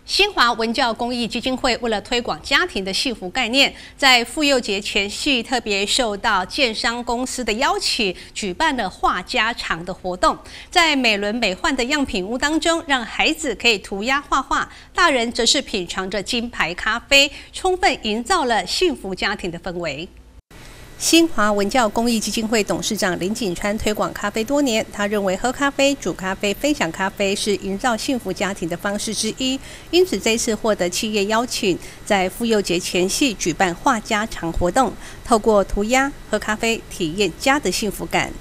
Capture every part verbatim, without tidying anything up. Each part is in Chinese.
新华文教公益基金会为了推广家庭的幸福概念，在妇幼节前夕特别受到建商公司的邀请，举办了画家常的活动。在美轮美奂的样品屋当中，让孩子可以涂鸦画画，大人则是品尝着金牌咖啡，充分营造了幸福家庭的氛围。 新华文教公益基金会董事长林景川推广咖啡多年，他认为喝咖啡、煮咖啡、分享咖啡是营造幸福家庭的方式之一，因此这次获得企业邀请，在妇幼节前夕举办画家常活动，透过涂鸦、喝咖啡，体验家的幸福感。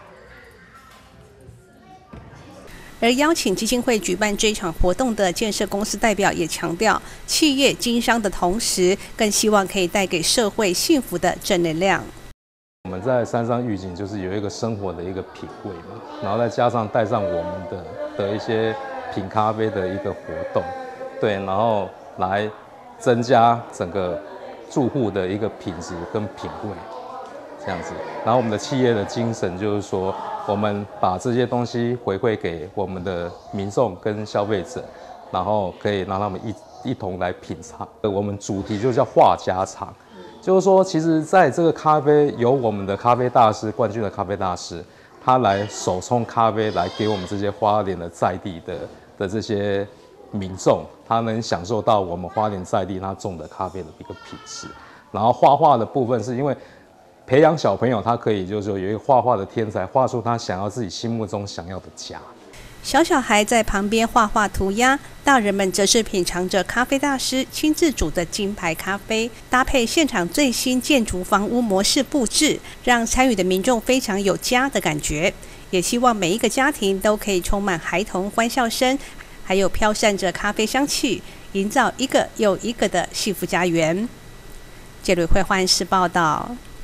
而邀请基金会举办这一场活动的建设公司代表也强调，企业经商的同时，更希望可以带给社会幸福的正能量。 我们在山上预警，就是有一个生活的一个品味嘛，然后再加上带上我们的的一些品咖啡的一个活动，对，然后来增加整个住户的一个品质跟品味。 这样子，然后我们的企业的精神就是说，我们把这些东西回馈给我们的民众跟消费者，然后可以让他们一一同来品尝。我们主题就叫画家常，就是说，其实在这个咖啡由我们的咖啡大师冠军的咖啡大师，他来手冲咖啡，来给我们这些花莲的在地的的这些民众，他能享受到我们花莲在地他种的咖啡的一个品质。然后画画的部分是因为。 培养小朋友，他可以就是说有一个画画的天才，画出他想要自己心目中想要的家。 小小孩在旁边画画涂鸦，大人们则是品尝着咖啡大师亲自煮的金牌咖啡，搭配现场最新建筑房屋模式布置，让参与的民众非常有家的感觉。也希望每一个家庭都可以充满孩童欢笑声，还有飘散着咖啡香气，营造一个又一个的幸福家园。杰瑞会换视报道。